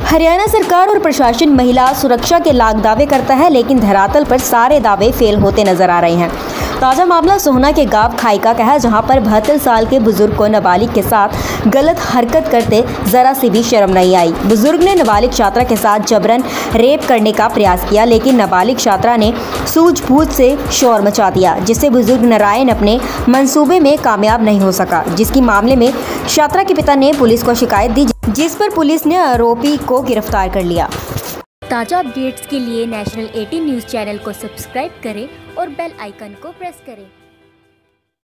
हरियाणा सरकार और प्रशासन महिला सुरक्षा के लाख दावे करता है, लेकिन धरातल पर सारे दावे फेल होते नजर आ रहे हैं। ताज़ा मामला सोहना के गांव खाइका का है, जहां पर 72 साल के बुजुर्ग को नाबालिग के साथ गलत हरकत करते जरा सी भी शर्म नहीं आई। बुजुर्ग ने नाबालिग छात्रा के साथ जबरन रेप करने का प्रयास किया, लेकिन नाबालिग छात्रा ने सूझबूझ से शोर मचा दिया, जिससे बुजुर्ग नारायण अपने मंसूबे में कामयाब नहीं हो सका। जिसकी मामले में छात्रा के पिता ने पुलिस को शिकायत दी, जिस पर पुलिस ने आरोपी को गिरफ्तार कर लिया। ताज़ा अपडेट्स के लिए नेशनल 18 न्यूज़ चैनल को सब्सक्राइब करें और बेल आइकन को प्रेस करें।